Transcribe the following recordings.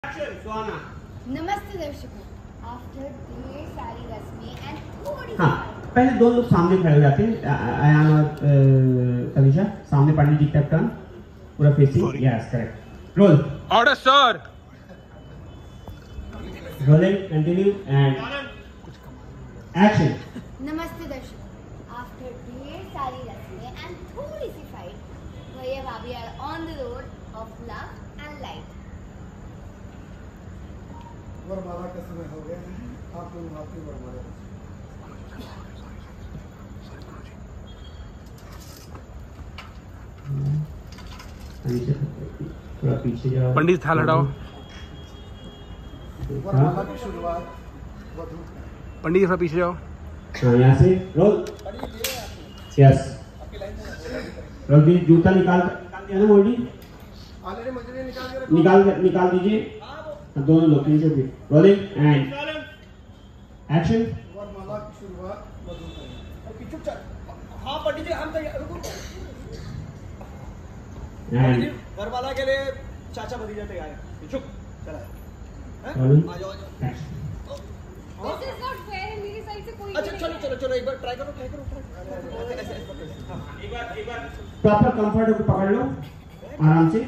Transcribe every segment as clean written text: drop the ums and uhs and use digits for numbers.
नमस्ते दर्शकों। आफ्टर ढेर सारी रस्में एंड थोड़ी हाँ, पहले दो लोग सामने खड़े हो जाते हैं। अयान और तनिषा सामने पंडित जी का टर्न पूरा facing. Yes correct. Roll order sir. Rolling continue and action. नमस्ते दर्शकों। आफ्टर ढेर सारी रस्में एंड थोड़ी सी फाइट, भैया भाभी are on the road of love and light. वरमाला का समय हो गया। आप लोग आपकी वरमाला थोड़ा पीछे जाओ। पंडित थाल हटाओ। वरमाला की शुरुआत वधू पंडित थोड़ा पीछे जाओ। हाँ, यहाँ से रोल। Yes role. दी जूता निकाल दिया ना मोदी? ऑलरेडी मजदूरी निकाल दीजिए। दोनों लोग पीछे भी। Rolling and action. वरमाला की शुरुआत वधू करें। चुपचाप। हाँ पंडित जी, हम तैयार। रुको। एंड वरमाला के लिए चाचा भतीजा तैयार है। चुप चला है? रोलिंग आ जाओ। Action. This is not fair है, मेरी साइड से कोई अच्छा चलो एक बार ट्राई करो। ऐसे एक बार प्रॉपर कंफर्ट को पकड़ लो आराम से।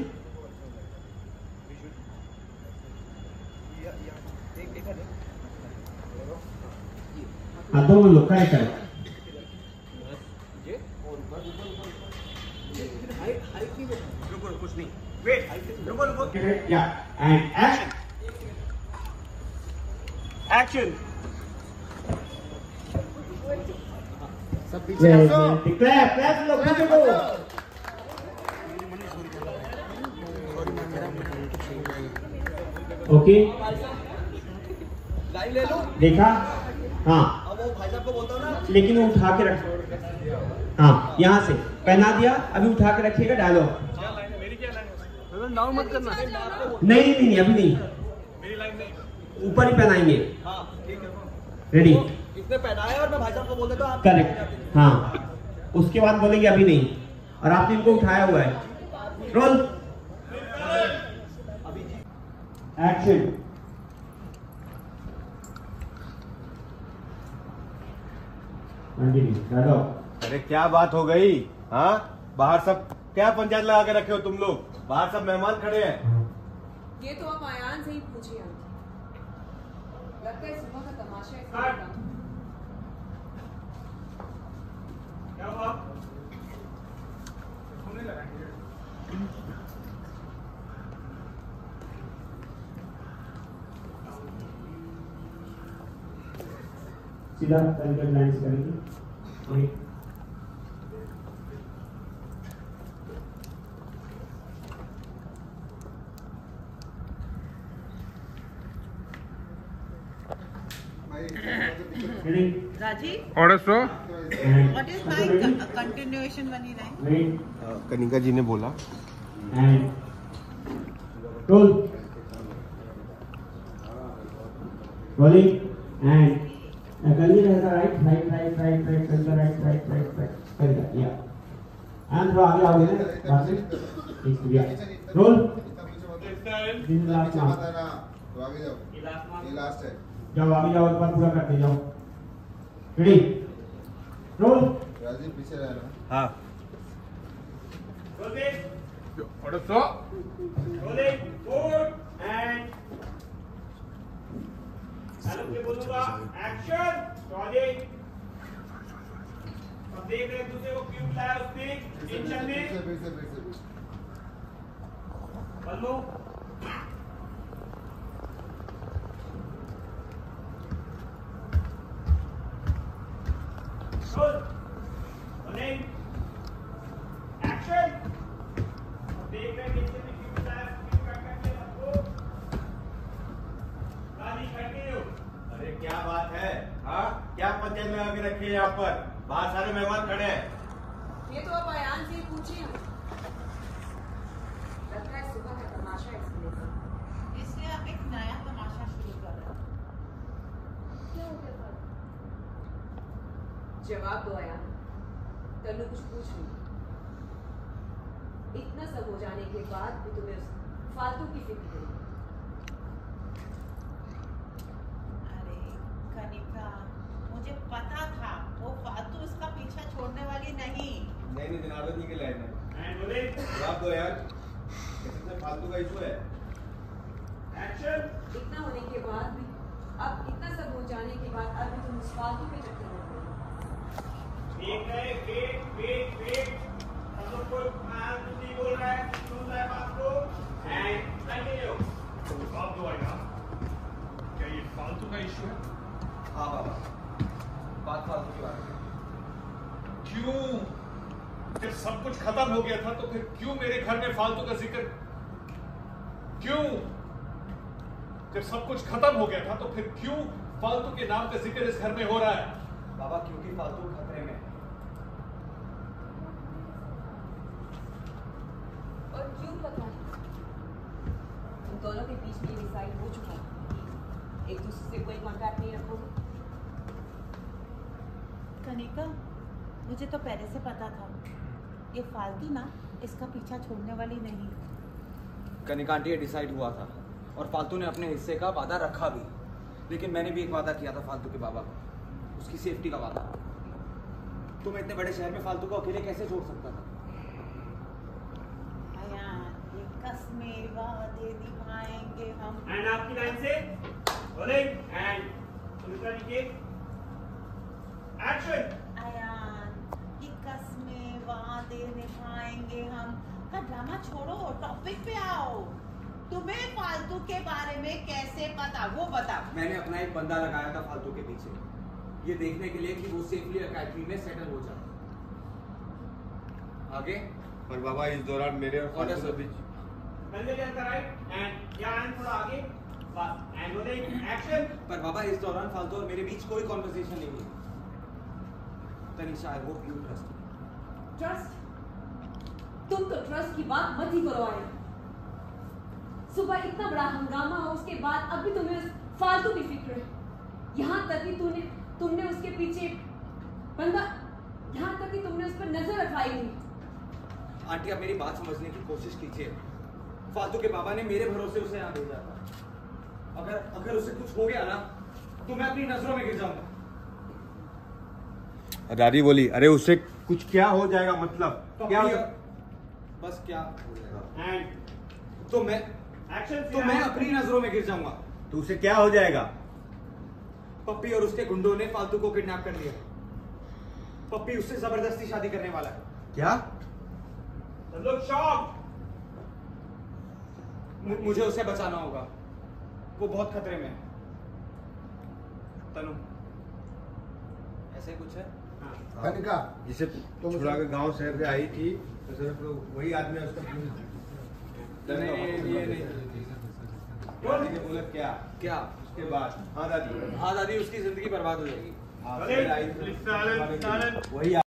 हाँ, दोनों लोग करेक्ट करो। रुको कुछ नहीं। वेट रुको। या एंड एक्शन। एक्शन। सब पीछे हटो। क्लैप लोग पीछे को। ओके लाइन ले लो। देखा? हाँ, अब वो भाई साहब को बोलता हूँ ना। लेकिन वो उठा के रख। हाँ, यहाँ से पहना दिया, अभी उठा के रखिएगा। डायलॉग नाउ मत करना। नहीं अभी नहीं, ऊपर ही पहनाएंगे। हाँ ठीक है। रेडी? इसने पहना है और मैं भाई साहब को बोल देता हूँ। आप करेक्ट। हाँ, उसके बाद बोलेंगे अभी नहीं, और आपने इनको उठाया हुआ है। Roll action. डायलॉग। अरे क्या बात हो गई? हाँ, बाहर सब क्या पंचायत लगा के रखे हो तुम लोग? बाहर सब मेहमान खड़े हैं। ये तो आप आयान से ही पूछिए। लगता है सुबह का तमाशा है। क्या हुआ? सीधा तरीके लाइंस करेंगे। Ready? Rajiv, order sir. what is my continuation when you line? Wait Kanika ji ने बोला। And role. रोलिंग एंड गली रहेगा। राइट करेगा। या एंड थोड़ा आगे आओगे ना बात से। Roll. This is last now. तो आगे जाओ। ये लास्ट है। जाओ आगे जाओ, एक बार पूरा करते जाओ। रेडी? रोल। राजीव पीछे रहना। हाँ, order sir. Rolling good and hello के बोलूंगा एक्शन। रोलिंग। अब देख रहे हैं दूसरे को क्यों बुलाया उसने टेंशन में। पीछे बल्लू रोल। Rolling action. अब देख रहे हैं टेंशन में क्यों बुलाया क्यों करके सबको गाली करते हो। अरे क्या बात है? हाँ, क्या पंचायत लगा के रखे हैं यहाँ पर? बाहर सारे मेहमान खड़े हैं। ये तो आप आयान से ही पूछिए। लगता है सुबह का तमाशा है इसलिए आप एक नया तमाशा शुरू कर रहे हैं। जवाब दो आयान। तनु कुछ पूछ रही। इतना सब हो जाने के बाद भी तुम्हें उस फालतू की फिक्र नहीं। नहीं जनार्दन जी के लाइन है। जवाब दो यार, इससे फालतू का इशू है। इतना होने के बाद भी, अब इतना सब हो जाने के बाद अब भी तुम इस फालतू के चक्कर में पड़े हो। ठीक है, वेट हम लोग को कुछ बोल रहा है, सुन रहा है बात को एंड कंटिन्यू। जवाब दो आएगा, क्या ये फालतू का इशू है? हाँ बाबा, बात फालतू की बात है। क्यों? जब सब कुछ खत्म हो गया था तो फिर क्यों मेरे घर में फालतू का जिक्र? क्यों? जब सब कुछ खत्म हो गया था तो फिर क्यों फालतू के नाम का जिक्र इस घर में हो रहा है? बाबा क्योंकि फालतू खतरे में है। और क्यों पता है? तुम दोनों के बीच में डिसाइड हो चुका है एक दूसरे से कोई कॉन्टैक्ट नहीं रखोगे। कनिका, मुझे तो पहले से पता था ये फालतू ना इसका पीछा छोड़ने वाली नहीं। कनिका आंटी, ये डिसाइड हुआ था और फालतू ने अपने हिस्से का वादा रखा भी, लेकिन मैंने भी एक वादा किया था फालतू के बाबा को, उसकी सेफ्टी का वादा। तो मैं इतने बड़े शहर में फालतू को अकेले कैसे छोड़ सकता था? ये कसमें वादे निभाएंगे हम। एंड आपकी लाइन से रोलिंग एंड दूसरा नीचे एक्शन। ये कसमें वादे निभाएंगे हम का ड्रामा छोड़ो, टॉपिक पे आओ। तुम्हें फालतू के बारे में कैसे पता, वो बताओ। मैंने अपना एक बंदा लगाया था फालतू के पीछे, ये देखने के लिए कि वो सेफली अकेडमी में सेटल हो जाए। आगे और बाबा इस दौरान मेरे और फालतू के बीच कंधे के अंदर राइट एंड या एंड थोड़ा आगे बस एंड रोलिंग एक्शन। पर बाबा इस दौरान फालतू और मेरे बीच कोई कॉन्वर्सेशन नहीं हुई। Tanisha, I hope you trust. Trust? तुम तो ट्रस्ट की बात मत ही करो। आया सुबह इतना बड़ा हंगामा हो, उसके बाद अब भी तुम्हें उस फालतू की फिक्र है। यहाँ तक कि तुमने उसके पीछे बंदा, यहाँ तक कि तुमने उस पर नजर रखवाई नहीं। आंटी, आप मेरी बात समझने की कोशिश कीजिए। फालतू के बाबा ने मेरे भरोसे उसे यहाँ भेजा था। अगर उसे कुछ हो गया ना तो मैं अपनी नजरों में गिर जाऊंगा। दादी बोली, अरे उससे कुछ क्या हो जाएगा? मतलब क्या हो बस क्या हो जाएगा? एंड तो मैं एक्शन मैं अपनी नजरों में गिर जाऊंगा। तो उसे क्या हो जाएगा? पप्पी और उसके गुंडों ने फालतू को किडनैप कर लिया। पप्पी उससे जबरदस्ती शादी करने वाला है। क्या? लोग शॉक। मुझे उसे बचाना होगा, वो बहुत खतरे में है। तनु, ऐसे ही कुछ है? कनिका, जिसे छुड़ा के गांव शहर से आई थी तो सिर्फ वही आदमी है उसका। नहीं, ये नहीं। बोला क्या क्या? उसके बाद? हाँ दादी, हाँ दादी, उसकी जिंदगी बर्बाद हो जाएगी। हाँ, रोलिंग फिर आई साइलेंस साइलेंस। वही